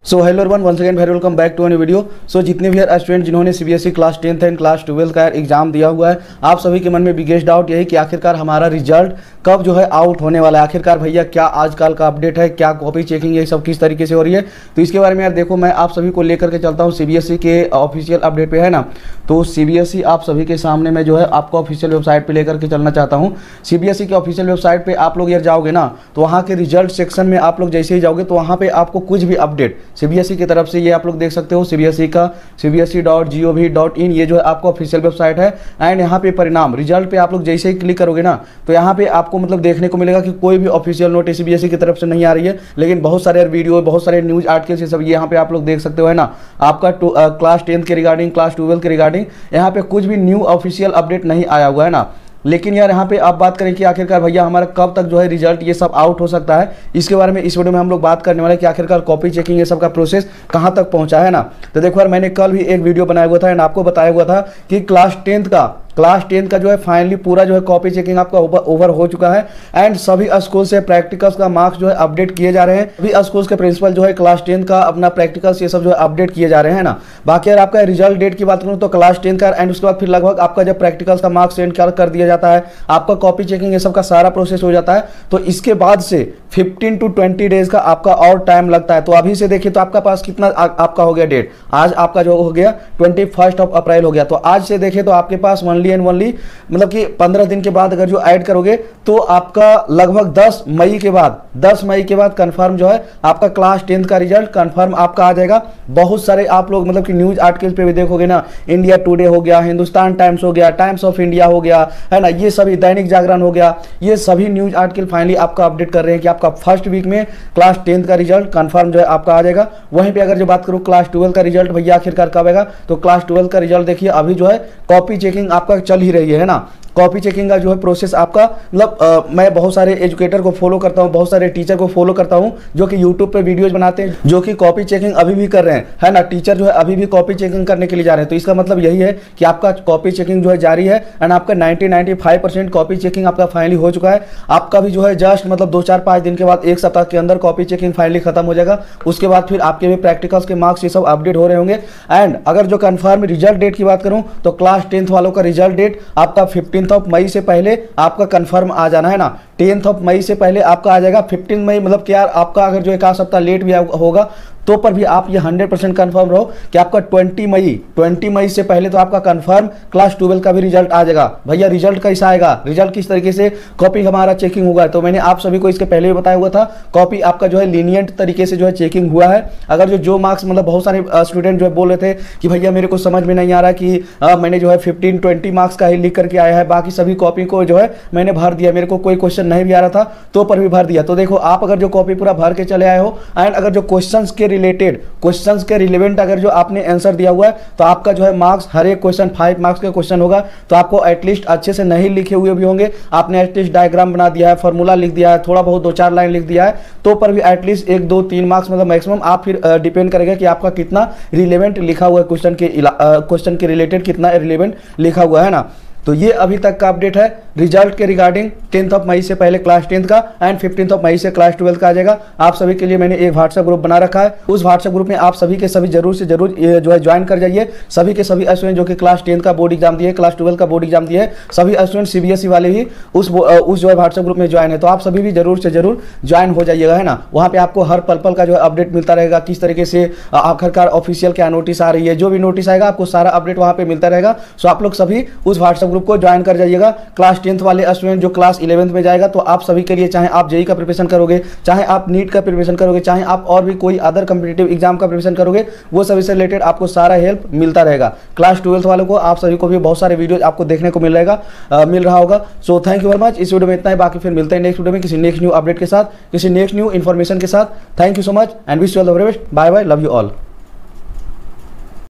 So hello everyone, once again very welcome back to a new video. So जितने भी student जिन्होंने CBSE class 10th and class 12 का exam दिया हुआ है, आप सभी के मन में बिगेस्ट डाउट यही कि आखिरकार हमारा रिजल्ट कब जो है आउट होने वाला है। आखिरकार भैया क्या आजकल का अपडेट है, क्या कॉपी चेकिंग ये सब किस तरीके से हो रही है, तो इसके बारे में यार देखो मैं आप सभी को लेकर के चलता हूँ सीबीएसई के ऑफिशियल अपडेट पे, है ना। तो सीबीएसई आप सभी के सामने मैं जो है आपको ऑफिशियल वेबसाइट पे लेकर के चलना चाहता हूँ। सीबीएसई के ऑफिशियल वेबसाइट पे आप लोग यार जाओगे ना, तो वहाँ के रिजल्ट सेक्शन में आप लोग जैसे ही जाओगे तो वहाँ पे आपको कुछ भी अपडेट सीबीएसई की तरफ से ये आप लोग देख सकते हो, सीबीएसई का cbse.gov.in ये जो है आपको ऑफिशियल वेबसाइट है। एंड यहाँ पे परिणाम रिजल्ट पे आप लोग जैसे ही क्लिक करोगे ना, तो यहाँ पे आपको मतलब देखने को मिलेगा कि कोई भी ऑफिशियल नोटिस सीबीएसई की तरफ से नहीं आ रही है, लेकिन बहुत सारे वीडियो, बहुत सारे न्यूज आर्टिकल्स ये सब यहाँ पे आप लोग देख सकते हो, है ना। आपका क्लास 10 के रिगार्डिंग, क्लास 12 के रिगार्डिंग यहाँ पे कुछ भी न्यू ऑफिशियल अपडेट नहीं आया हुआ है ना। लेकिन यार यहाँ पे आप बात करें कि आखिरकार भैया हमारा कब तक जो है रिजल्ट ये सब आउट हो सकता है, इसके बारे में इस वीडियो में हम लोग बात करने वाले हैं कि आखिरकार कॉपी चेकिंग ये सब का प्रोसेस कहाँ तक पहुँचा है ना। तो देखो यार, मैंने कल भी एक वीडियो बनाया हुआ था एंड आपको बताया हुआ था कि क्लास 10 का जो है फाइनली पूरा जो है कॉपी चेकिंग आपका ओवर हो चुका है। एंड सभी स्कूल से प्रैक्टिकल्स का मार्क्स जो है अपडेट किए जा रहे हैं। सभी स्कूल्स के प्रिंसिपल जो है क्लास 10 का अपना प्रैक्टिकल्स ये सब जो है अपडेट किए जा रहे हैं ना। बाकी अगर आपका रिजल्ट डेट की बात करूँ तो क्लास 10 का एंड उसके बाद फिर लगभग आपका जब प्रैक्टिकल्स का मार्क्स सेंड कर दिया जाता है, आपका कॉपी चेकिंग ये सब का सारा प्रोसेस हो जाता है। तो इसके बाद से 15 to 20 डेज का आपका और टाइम लगता है। तो अभी से देखिए तो आपका पास कितना आपका हो गया डेट, आज आपका जो हो गया 21 अप्रैल हो गया। तो आज से देखें तो आपके पास ओनली एंड ओनली मतलब कि 15 दिन के बाद अगर जो ऐड करोगे तो आपका लगभग 10 मई के बाद कंफर्म जो है आपका क्लास 10 का रिजल्ट कंफर्म आपका आ जाएगा। बहुत सारे आप लोग मतलब कि न्यूज आर्टिकल्स पे भी देखोगे ना, इंडिया टुडे हो गया, हिंदुस्तान टाइम्स हो गया, टाइम्स ऑफ इंडिया हो गया, है ना, ये सभी दैनिक जागरण हो गया, ये सभी न्यूज आर्टिकल फाइनली आपका अपडेट कर रहे हैं कि आपका फर्स्ट वीक में क्लास 10 का रिजल्ट कंफर्म जो है आपका आ जाएगा। वहीं पे अगर जो बात करूं क्लास 12 का रिजल्ट भैया आखिरकार कब आएगा, तो क्लास 12 का रिजल्ट देखिए अभी जो है कॉपी चेकिंग आपका चल ही रही है ना। कॉपी चेकिंग का जो है प्रोसेस आपका मतलब मैं बहुत सारे एजुकेटर को फॉलो करता हूं, बहुत सारे टीचर को फॉलो करता हूं जो कि यूट्यूब पे वीडियोज बनाते हैं, जो कि कॉपी चेकिंग अभी भी कर रहे हैं, है ना। टीचर जो है अभी भी कॉपी चेकिंग करने के लिए जा रहे हैं। तो इसका मतलब यही है कि आपका कॉपी चेकिंग जो है जारी है एंड आपका 90-95% कॉपी चेकिंग आपका फाइनली हो चुका है। आपका भी जो है जस्ट मतलब 2-4-5 दिन के बाद, एक सप्ताह के अंदर कॉपी चेकिंग फाइनली खत्म हो जाएगा। उसके बाद फिर आपके भी प्रैक्टिकल्स के मार्क्स ये सब अपडेट हो रहे होंगे। एंड अगर जो कंफर्म रिजल्ट डेट की बात करूं तो क्लास 10 वालों का रिजल्ट डेट आपका 15 मई से पहले आपका कंफर्म आ जाना है ना। 10 मई से पहले आपका आ जाएगा। 15 मई मतलब कि यार आपका अगर जो एक आध सप्ताह लेट भी होगा तो पर भी आप ये 100% कंफर्म रहो कि आपका 20 मई से पहले तो आपका कंफर्म क्लास 12 का भी रिजल्ट आ जाएगा। भैया रिजल्ट कैसा आएगा, रिजल्ट किस तरीके से कॉपी हमारा चेकिंग होगा, तो मैंने आप सभी को इसके पहले भी बताया हुआ था। कॉपी आपका जो है लीनियंट तरीके से जो है चेकिंग हुआ है। अगर जो मार्क्स मतलब बहुत सारे स्टूडेंट जो है बोल रहे थे कि भैया मेरे को समझ में नहीं आ रहा कि मैंने जो है 15-20 मार्क्स का ही लिख करके आया है, बाकी सभी कॉपी को जो है मैंने भर दिया, मेरे को कोई क्वेश्चन नहीं भी आ रहा था तो पर भी भर दिया। तो देखो आप अगर जो कॉपी पूरा भर के चले आए हो एंड अगर जो क्वेश्चंस के रिलेवेंट अगर जो आपने आंसर दिया हुआ है तो आपका जो है मार्क्स हर एक क्वेश्चन 5 मार्क्स का क्वेश्चन होगा। तो आपको एटलीस्ट अच्छे से नहीं लिखे हुए भी होंगे, आपने एटलीस्ट डायग्राम बना दिया है, फॉर्मूला लिख दिया है, थोड़ा बहुत 2-4 लाइन लिख दिया है, तो पर भी एटलीस्ट 1-2-3 मार्क्स मतलब मैक्सिमम आप फिर डिपेंड करेगा कि आपका कितना रिलेवेंट लिखा हुआ है, क्वेश्चन के रिलेटेड कितना रिलेवेंट लिखा हुआ है ना। तो ये अभी तक का अपडेट है रिजल्ट के रिगार्डिंग 10 मई से पहले क्लास 10 का एंड 15 मई से क्लास 12 का आ जाएगा। आप सभी के लिए मैंने एक व्हाट्सएप ग्रुप बना रखा है। उस व्हाट्सएप ग्रुप में आप सभी के सभी जरूर से जरूर जो है ज्वाइन कर जाइए। सभी के सभी स्टूडेंट जो कि क्लास 10 का बोर्ड एग्जाम दिए, क्लास 12 का बोर्ड एग्जाम दिए, सभी स्टूडेंट सीबीएसई वाले ही उस जो है व्हाट्सएप ग्रुप में ज्वाइन है। तो आप सभी भी जरूर से जरूर ज्वाइन हो जाइएगा, है ना। वहाँ पे आपको हर पल का जो है अपडेट मिलता रहेगा, किस तरीके से आखिरकार ऑफिशियल क्या नोटिस आ रही है, जो भी नोटिस आएगा आपको सारा अपडेट वहाँ पे मिलता रहेगा। सो आप लोग सभी उस व्हाट्सएप ग्रुप को ज्वाइन कर जाइए। क्लास 10 वाले स्टूडेंट जो क्लास 11th में जाएगा तो आप सभी के लिए, चाहे आप जेईई का प्रिपरेशन करोगे, चाहे आप नीट का प्रिपरेशन करोगे, चाहे आप और भी कोई अदर कॉम्पिटिटिव एग्जाम का प्रिपरेशन करोगे, वो सभी से रिलेटेड आपको सारा हेल्प मिलता रहेगा। क्लास 12 वालों को आप सभी को भी बहुत सारे वीडियोज आपको देखने को मिल रहा होगा। So thank you very much. इस वीडियो में इतना ही, बाकी फिर मिलते हैं नेक्स्ट वीडियो में किसी नेक्स्ट न्यू अपडेट के साथ, किसी नेक्स्ट न्यू इन्फॉर्मेशन के साथ। Thank you so much and wish you all the very best. Bye bye, love you all.